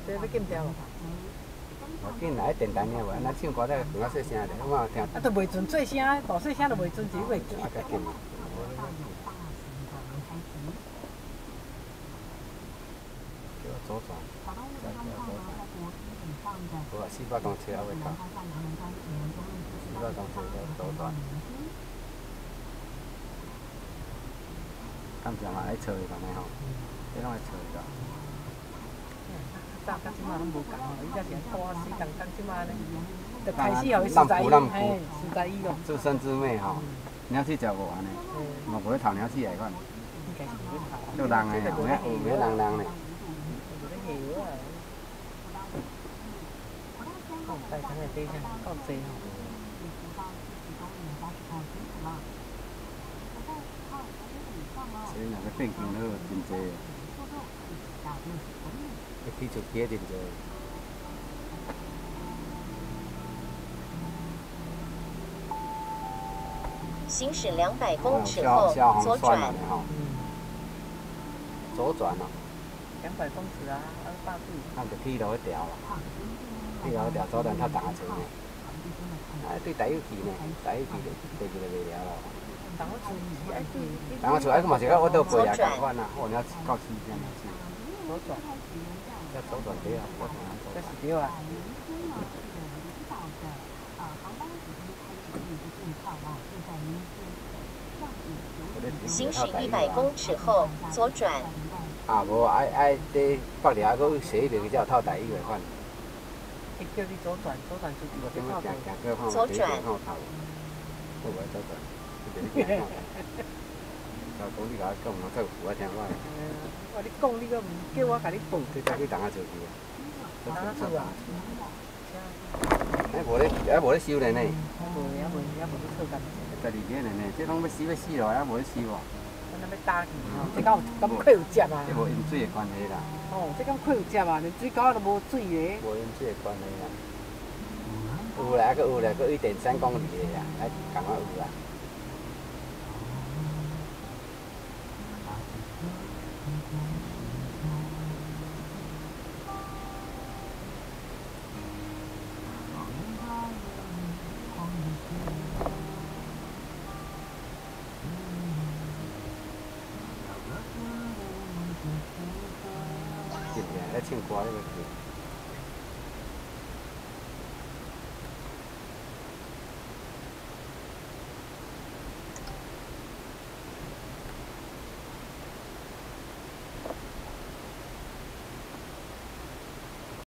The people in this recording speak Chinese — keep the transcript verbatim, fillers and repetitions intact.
这要禁掉无？ 要紧来电台尔无，咱唱歌才会较细声者，我嘛听。 啊，都袂准做声，大细声都袂准，就袂记。 啊，较紧。叫我左转，再叫左转。无啊，四百公尺还未到。四百公尺要左转。敢是嘛爱找伊安尼吼，这拢爱找伊个。 早甲即马拢无共吼，伊才是拖死动动即马呢，就开始互伊实在伊，嘿，实在伊咯。 自生自灭吼，鸟鼠食无安尼，嘛无咧偷鸟鼠来款。 应该是无咧偷。 有人诶，有影有影人人咧。 有咧下啊。讲大肠诶底下够济吼。 所以若要变更好，真济。要起就起真济。 行驶两百公尺后左转。 左转啊。 两百公尺啊，二百度。 咱就铁路迄条啦，铁路迄条左转较重车呢。啊，对台友去呢，台友去就地就袂了咯。 当我出去爱对。 当我出来，佮嘛是甲我倒背啊共款啊，我了到起点了去。 左转。 要左转对啊，左转左这转。 是对啊。 行驶一百公尺后左转。 啊，无爱爱伫北寮还佫写迄个才有透台语个款。 伊叫你左转，左转出去我顶下行行过看， 左转。 我无左转，这边行看。就讲你甲我讲，我才有符合听我。 我你讲你佫毋叫我甲你报， 你再去等下就去啊。 等下做啊。 哎，无咧，还无咧收咧呢。 无，还无，还无咧做干。 十二点了呢，这拢要死要死咯，还无咧死无。 咱要打去吼，这敢有敢亏有接啊？ 这无饮水的关系啦。 哦，这敢亏有接啊？连水沟都无水咧。 无饮水的关系啦。有啦，还佫有啦，佫一点三公里的啦，还赶快有啦。进来，来唱歌那个去。